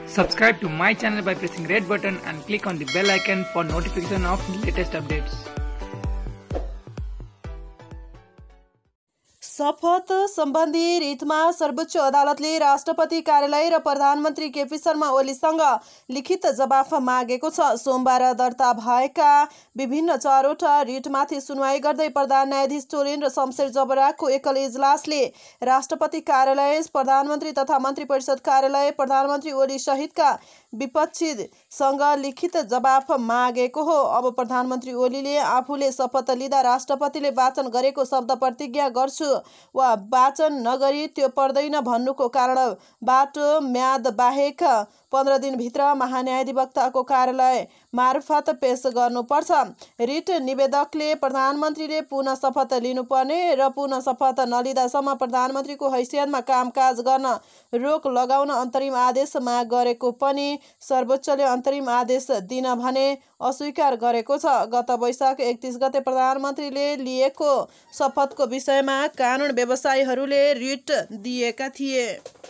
Subscribe to my channel by pressing red button and click on the bell icon for notification of latest updates. शपथ सम्बन्धी रिटमा सर्वोच्च अदालतले राष्ट्रपति कार्यालय र प्रधानमन्त्री केपी शर्मा ओलीसँग लिखित जवाफ मागेको छ। सोमबार दर्ता भएका विभिन्न 4वटा रिटमाथि सुनवाई गर्दै प्रधान न्यायाधीश चोलेन र शमशेर जबराको एकल इजलासले राष्ट्रपति कार्यालय, प्रधानमन्त्री तथा मन्त्री परिषद कार्यालय, प्रधानमन्त्री ओली सहितका विपक्षीसँग लिखित जवाफ मागेको हो। अब प्रधानमन्त्री ओलीले आफूले शपथ लिँदा राष्ट्रपतिले वाचन गरेको शब्द प्रतिज्ञा गर्छु वा वाचन नगरी त्यो पर्दैन भन्नुको कारणबाट म्याद बाहेक 15 दिनभित्र महान्यायाधिवक्ताको कार्यालय मार्फत पेश गर्नुपर्छ। रिट निवेदकले प्रधानमन्त्रीले पुनः शपथ लिनुपर्ने र पुनः शपथ नलिँदासम्म प्रधानमन्त्रीको हैसियतमा कामकाज गर्न रोक लगाउन अन्तरिम आदेश माग गरेको पनि सर्वोच्चले अन्तरिम आदेश दिन भने अस्वीकार गरेको छ। गत वैशाख 31 गते प्रधानमन्त्रीले लिएको शपथको विषयमा कानुन व्यवसायीहरूले रिट दिएका थिए।